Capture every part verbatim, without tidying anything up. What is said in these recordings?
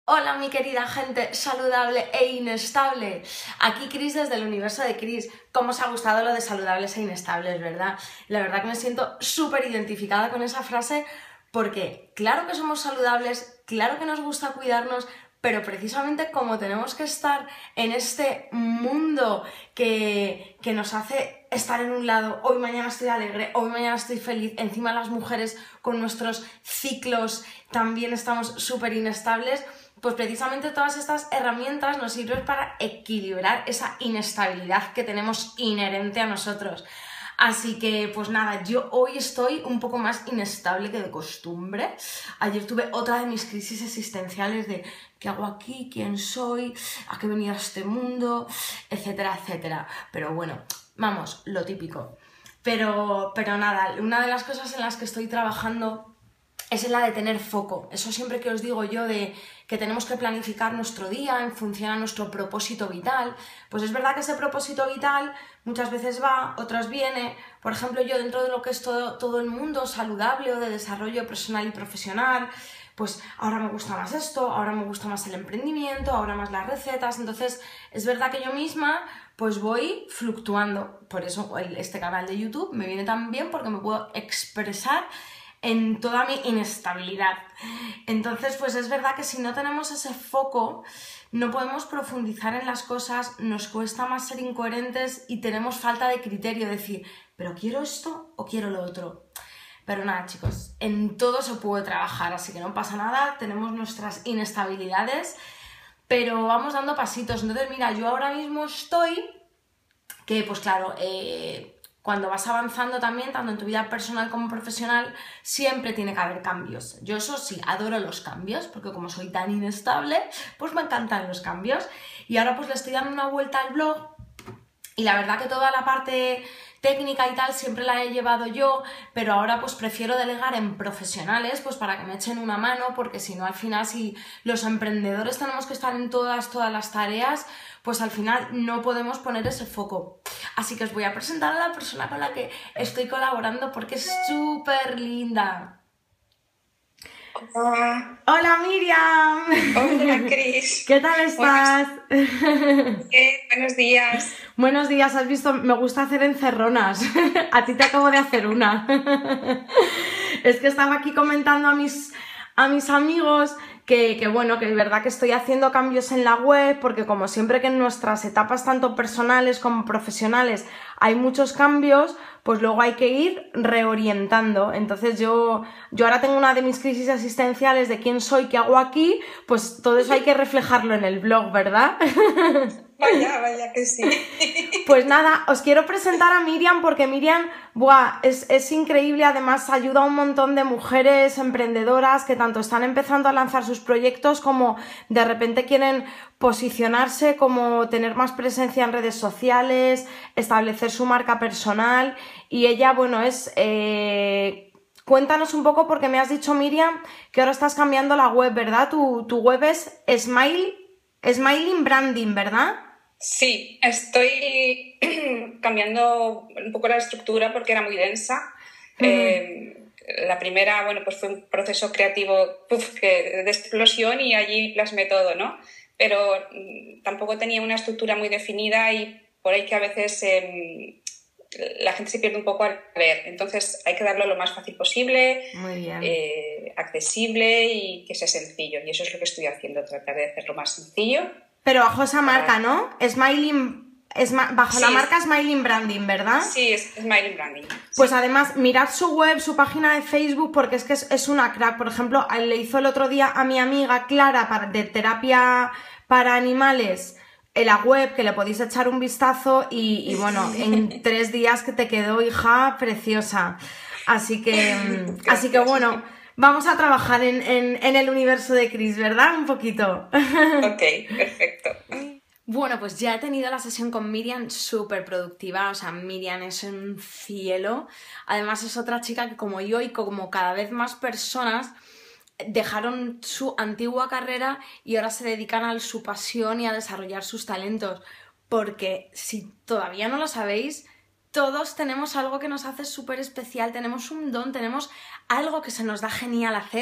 Hola mi querida gente saludable e inestable, aquí Cris desde el universo de Cris. ¿Cómo os ha gustado lo de saludables e inestables, verdad? La verdad que me siento súper identificada con esa frase porque claro que somos saludables, claro que nos gusta cuidarnos, pero precisamente como tenemos que estar en este mundo que, que nos hace estar en un lado, hoy mañana estoy alegre, hoy mañana estoy feliz, encima las mujeres con nuestros ciclos también estamos súper inestables, pues precisamente todas estas herramientas nos sirven para equilibrar esa inestabilidad que tenemos inherente a nosotros. Así que, pues nada, yo hoy estoy un poco más inestable que de costumbre. Ayer tuve otra de mis crisis existenciales de ¿qué hago aquí? ¿Quién soy? ¿A qué he venido a este mundo? Etcétera, etcétera. Pero bueno, vamos, lo típico. Pero, pero nada, una de las cosas en las que estoy trabajando es en la de tener foco. Eso siempre que os digo yo de que tenemos que planificar nuestro día en función a nuestro propósito vital, pues es verdad que ese propósito vital muchas veces va, otras viene. Por ejemplo, yo dentro de lo que es todo, todo el mundo saludable o de desarrollo personal y profesional, pues ahora me gusta más esto, ahora me gusta más el emprendimiento, ahora más las recetas. Entonces es verdad que yo misma pues voy fluctuando. Por eso este canal de YouTube me viene tan bien porque me puedo expresar en toda mi inestabilidad. Entonces, pues es verdad que si no tenemos ese foco, no podemos profundizar en las cosas, nos cuesta más ser incoherentes y tenemos falta de criterio, decir, ¿pero quiero esto o quiero lo otro? Pero nada, chicos, en todo se puede trabajar, así que no pasa nada, tenemos nuestras inestabilidades, pero vamos dando pasitos. Entonces, mira, yo ahora mismo estoy, que pues claro, eh... cuando vas avanzando también, tanto en tu vida personal como profesional, siempre tiene que haber cambios. Yo eso sí, adoro los cambios, porque como soy tan inestable, pues me encantan los cambios. Y ahora pues le estoy dando una vuelta al blog y la verdad que toda la parte técnica y tal siempre la he llevado yo, pero ahora pues prefiero delegar en profesionales pues para que me echen una mano, porque si no al final si los emprendedores tenemos que estar en todas, todas las tareas, pues al final no podemos poner ese foco. Así que os voy a presentar a la persona con la que estoy colaborando porque es súper linda. Hola, ¡Hola, Miriam! hola Cris. ¿Qué tal estás? Buenos, eh, buenos días. Buenos días, has visto, me gusta hacer encerronas. A ti te acabo de hacer una. Es que estaba aquí comentando a mis, a mis amigos que, que bueno, que de verdad que estoy haciendo cambios en la web, porque como siempre que en nuestras etapas tanto personales como profesionales hay muchos cambios, pues luego hay que ir reorientando. Entonces yo, yo ahora tengo una de mis crisis existenciales de quién soy, qué hago aquí, pues todo eso hay que reflejarlo en el blog, ¿verdad? Vaya, vaya que sí. Pues nada, os quiero presentar a Miriam porque Miriam, buah, es, es increíble, además ayuda a un montón de mujeres emprendedoras que tanto están empezando a lanzar sus proyectos como de repente quieren posicionarse, como tener más presencia en redes sociales, establecer su marca personal y ella, bueno, es... Eh... Cuéntanos un poco porque me has dicho, Miriam, que ahora estás cambiando la web, ¿verdad? Tu, tu web es Smile, Smiling Branding, ¿verdad? Sí, estoy cambiando un poco la estructura porque era muy densa. Uh-huh. Eh, la primera, bueno, pues fue un proceso creativo uf, que, de explosión y allí plasmé todo, ¿no? Pero mm, tampoco tenía una estructura muy definida y por ahí que a veces eh, la gente se pierde un poco al ver. Entonces hay que darlo lo más fácil posible, Muy bien. eh, accesible y que sea sencillo. Y eso es lo que estoy haciendo, tratar de hacerlo más sencillo. Pero bajo esa marca, ¿no? Smiling, esma, bajo sí, la marca Smiling Branding, ¿verdad? Sí, es Smiling Branding. Pues sí. además, mirad su web, su página de Facebook, porque es que es, es una crack. Por ejemplo, le hizo el otro día a mi amiga Clara para, de terapia para animales en la web, que le podéis echar un vistazo y, y bueno, en tres días que te quedó, hija, preciosa. Así que, así que bueno, vamos a trabajar en, en, en el universo de Cris, ¿verdad? Un poquito. Ok, perfecto. Bueno, pues ya he tenido la sesión con Miriam súper productiva, o sea, Miriam es un cielo. Además es otra chica que como yo y como cada vez más personas dejaron su antigua carrera y ahora se dedican a su pasión y a desarrollar sus talentos. Porque si todavía no lo sabéis, todos tenemos algo que nos hace súper especial, tenemos un don, tenemos algo que se nos da genial hacer,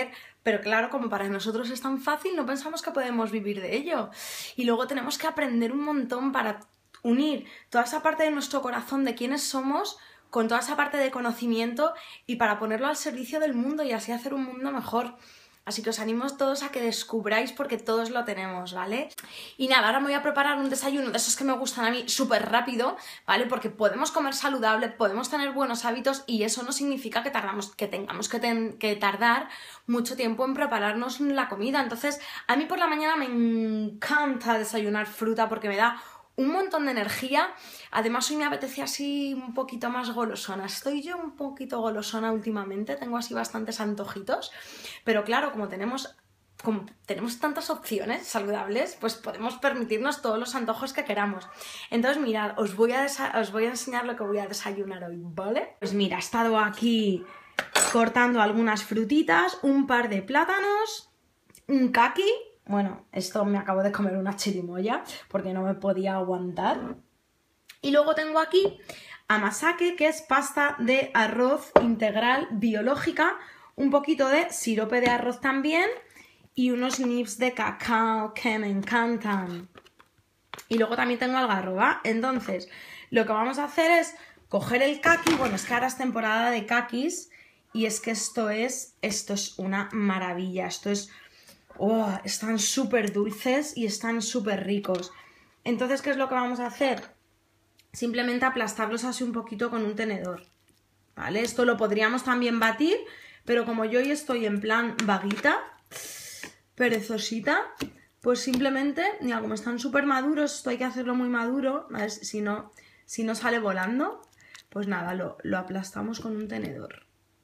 Pero claro, como para nosotros es tan fácil, no pensamos que podemos vivir de ello. Y luego tenemos que aprender un montón para unir toda esa parte de nuestro corazón de quiénes somos con toda esa parte de conocimiento y para ponerlo al servicio del mundo y así hacer un mundo mejor. Así que os animo todos a que descubráis porque todos lo tenemos, ¿vale? Y nada, ahora me voy a preparar un desayuno de esos que me gustan a mí súper rápido, ¿vale? Porque podemos comer saludable, podemos tener buenos hábitos y eso no significa que, tardamos, que tengamos que, ten, que tardar mucho tiempo en prepararnos la comida. Entonces, a mí por la mañana me encanta desayunar fruta porque me da un montón de energía. Además hoy me apetece así un poquito más golosona. Estoy yo un poquito golosona últimamente, tengo así bastantes antojitos, pero claro, como tenemos, como tenemos tantas opciones saludables, pues podemos permitirnos todos los antojos que queramos. Entonces mirad, os voy a, os voy a enseñar lo que voy a desayunar hoy, ¿vale? Pues mira, he estado aquí cortando algunas frutitas, un par de plátanos, un kaki. Bueno, esto me acabo de comer una chirimoya porque no me podía aguantar. Y luego tengo aquí amasake, que es pasta de arroz integral biológica, un poquito de sirope de arroz también y unos nibs de cacao que me encantan. Y luego también tengo algarroba. Entonces, lo que vamos a hacer es coger el kaki. Bueno, es que ahora es temporada de kakis y es que esto es, esto es una maravilla. Esto es... Oh, están súper dulces y están súper ricos. Entonces, ¿qué es lo que vamos a hacer? Simplemente aplastarlos así un poquito con un tenedor, ¿vale? Esto lo podríamos también batir, pero como yo hoy estoy en plan vaguita, perezosita, pues simplemente, mira, como están súper maduros, esto hay que hacerlo muy maduro, ¿vale? Si no, si no sale volando, pues nada, lo, lo aplastamos con un tenedor.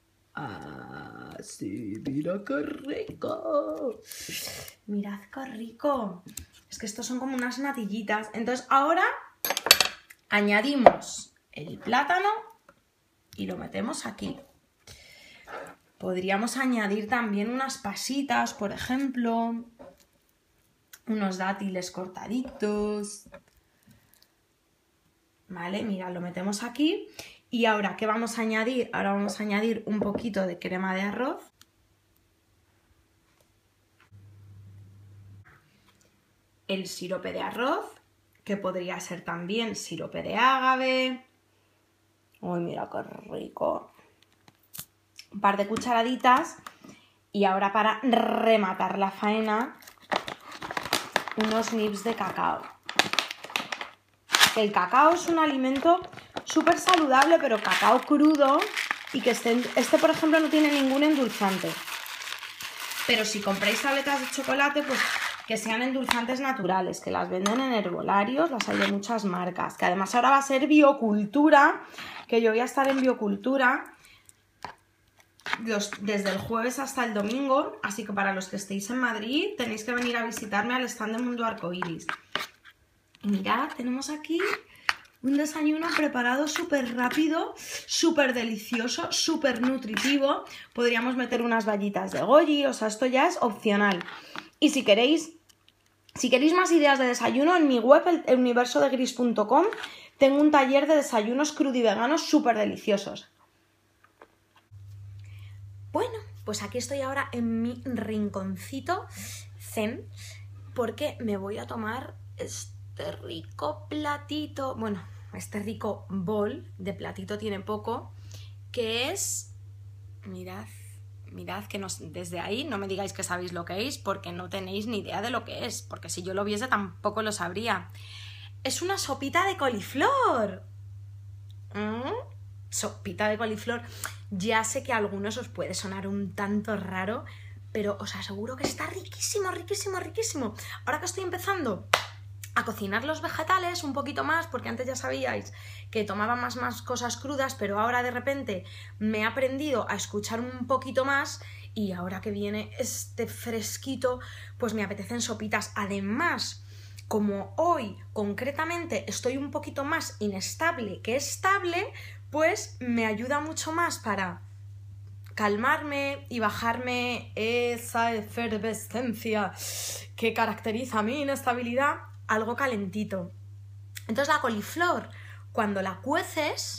¡Ah, sí! ¡Mira qué rico! ¡Mirad qué rico! Es que estos son como unas natillitas. Entonces ahora añadimos el plátano y lo metemos aquí. Podríamos añadir también unas pasitas, por ejemplo, unos dátiles cortaditos. Vale, mira, lo metemos aquí. Y ahora, ¿qué vamos a añadir? Ahora vamos a añadir un poquito de crema de arroz. El sirope de arroz, que podría ser también sirope de ágave. Uy, mira qué rico. Un par de cucharaditas. Y ahora para rematar la faena, unos nibs de cacao. El cacao es un alimento súper saludable, pero cacao crudo y que este, este, por ejemplo, no tiene ningún endulzante. Pero si compráis tabletas de chocolate, pues que sean endulzantes naturales, que las venden en herbolarios, las hay de muchas marcas. Que además ahora va a ser biocultura, que yo voy a estar en biocultura los, desde el jueves hasta el domingo, así que para los que estéis en Madrid tenéis que venir a visitarme al stand de Mundo Arcoiris. Y mirad, tenemos aquí un desayuno preparado súper rápido, súper delicioso, súper nutritivo. Podríamos meter unas bayitas de goji, o sea, esto ya es opcional. Y si queréis, si queréis más ideas de desayuno, en mi web, el universo de gris punto com, tengo un taller de desayunos crudiveganos súper deliciosos. Bueno, pues aquí estoy ahora en mi rinconcito zen, porque me voy a tomar este Este rico platito, bueno, este rico bol de platito tiene poco, que es, mirad, mirad que nos, desde ahí no me digáis que sabéis lo que es, porque no tenéis ni idea de lo que es, porque si yo lo viese tampoco lo sabría. Es una sopita de coliflor. ¿Mm? Sopita de coliflor. Ya sé que a algunos os puede sonar un tanto raro, pero os aseguro que está riquísimo, riquísimo, riquísimo. Ahora que estoy empezando a cocinar los vegetales un poquito más, porque antes ya sabíais que tomaba más, más cosas crudas, pero ahora de repente me he aprendido a escuchar un poquito más y ahora que viene este fresquito, pues me apetecen sopitas. Además, como hoy concretamente estoy un poquito más inestable que estable, pues me ayuda mucho más para calmarme y bajarme esa efervescencia que caracteriza mi inestabilidad, algo calentito. Entonces la coliflor, cuando la cueces,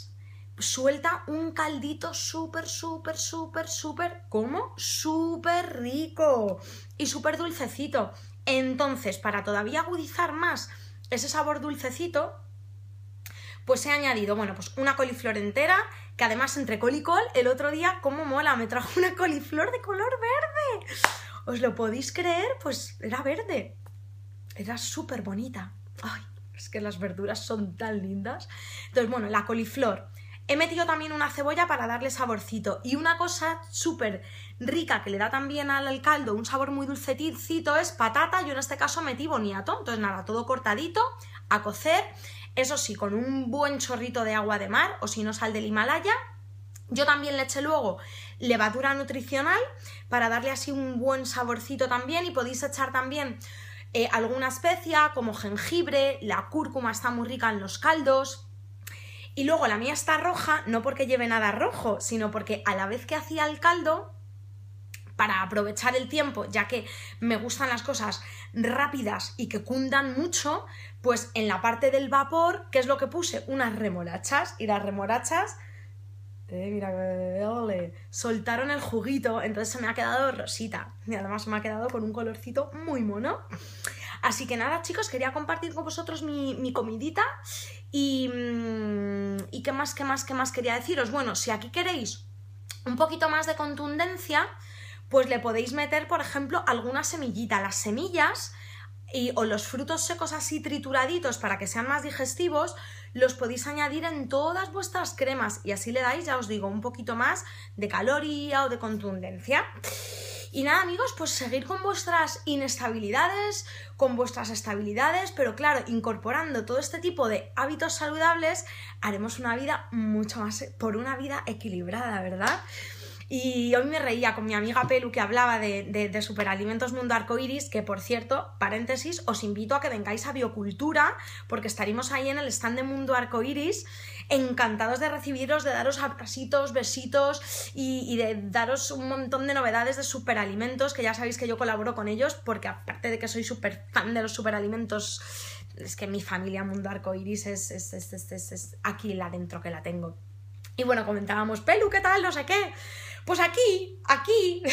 suelta un caldito súper, súper, súper, súper, ¿cómo? Súper rico y súper dulcecito. Entonces, para todavía agudizar más ese sabor dulcecito, pues he añadido, bueno, pues una coliflor entera, que además entre col y col, el otro día, cómo mola, me trajo una coliflor de color verde. ¿Os lo podéis creer? Pues era verde. Era súper bonita. Ay, es que las verduras son tan lindas. Entonces, bueno, la coliflor. He metido también una cebolla para darle saborcito. Y una cosa súper rica que le da también al caldo un sabor muy dulcecito es patata. Yo en este caso metí boniato. Entonces nada, todo cortadito, a cocer. Eso sí, con un buen chorrito de agua de mar o si no sal del Himalaya. Yo también le eché luego levadura nutricional para darle así un buen saborcito también. Y podéis echar también eh, alguna especia como jengibre. La cúrcuma está muy rica en los caldos. Y luego la mía está roja, no porque lleve nada rojo, sino porque a la vez que hacía el caldo, para aprovechar el tiempo, ya que me gustan las cosas rápidas y que cundan mucho, pues en la parte del vapor, ¿qué es lo que puse? Unas remolachas, y las remolachas, eh, mira, ole, soltaron el juguito, entonces se me ha quedado rosita, y además me ha quedado con un colorcito muy mono. Así que nada, chicos, quería compartir con vosotros mi, mi comidita. Y, y qué más, qué más, qué más quería deciros. Bueno, si aquí queréis un poquito más de contundencia, pues le podéis meter, por ejemplo, alguna semillita. Las semillas y, o los frutos secos así trituraditos para que sean más digestivos, los podéis añadir en todas vuestras cremas. Y así le dais, ya os digo, un poquito más de caloría o de contundencia. Y nada, amigos, pues seguir con vuestras inestabilidades, con vuestras estabilidades, pero claro, incorporando todo este tipo de hábitos saludables, haremos una vida mucho más, por una vida equilibrada, ¿verdad? Y hoy me reía con mi amiga Pelu que hablaba de, de, de Superalimentos Mundo Arcoiris, que por cierto, paréntesis, os invito a que vengáis a Biocultura, porque estaremos ahí en el stand de Mundo Arcoiris, encantados de recibiros, de daros abracitos, besitos y, y de daros un montón de novedades de superalimentos, que ya sabéis que yo colaboro con ellos, porque aparte de que soy súper fan de los superalimentos, es que mi familia Mundo Arcoiris es, es, es, es, es, es aquí la dentro que la tengo. Y bueno, comentábamos, Pelu, ¿qué tal? No sé qué. Pues aquí, aquí,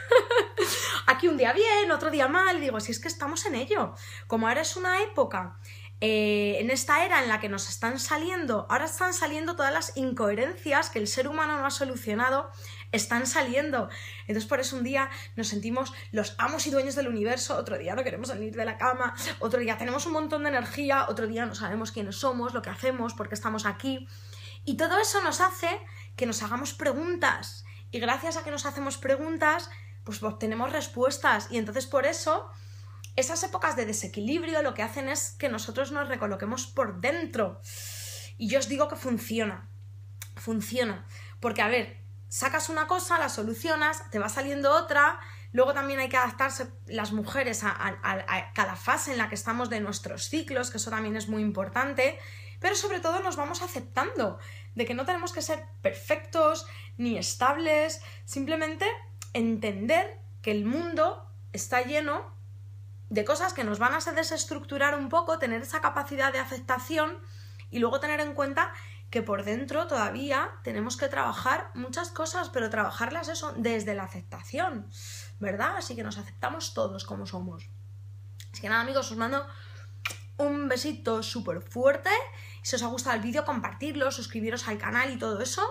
aquí un día bien, otro día mal, digo, si es que estamos en ello. Como ahora es una época, eh, en esta era en la que nos están saliendo, ahora están saliendo todas las incoherencias que el ser humano no ha solucionado, están saliendo. Entonces por eso un día nos sentimos los amos y dueños del universo, otro día no queremos salir de la cama, otro día tenemos un montón de energía, otro día no sabemos quiénes somos, lo que hacemos, por qué estamos aquí. Y todo eso nos hace que nos hagamos preguntas. Y gracias a que nos hacemos preguntas, pues obtenemos respuestas. Y entonces por eso, esas épocas de desequilibrio lo que hacen es que nosotros nos recoloquemos por dentro. Y yo os digo que funciona. Funciona. Porque, a ver, sacas una cosa, la solucionas, te va saliendo otra. Luego también hay que adaptarse las mujeres a, a, a cada fase en la que estamos de nuestros ciclos, que eso también es muy importante. Pero sobre todo nos vamos aceptando de que no tenemos que ser perfectos ni estables, simplemente entender que el mundo está lleno de cosas que nos van a hacer desestructurar un poco, tener esa capacidad de aceptación y luego tener en cuenta que por dentro todavía tenemos que trabajar muchas cosas, pero trabajarlas eso desde la aceptación, ¿verdad? Así que nos aceptamos todos como somos. Así que nada, amigos, os mando un besito súper fuerte. Si os ha gustado el vídeo, compartirlo, suscribiros al canal y todo eso.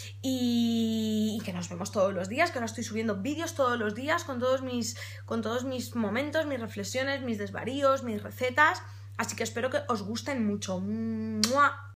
Y... y que nos vemos todos los días, que ahora estoy subiendo vídeos todos los días con todos mis, con todos mis momentos, mis reflexiones, mis desvaríos, mis recetas. Así que espero que os gusten mucho. ¡Mua!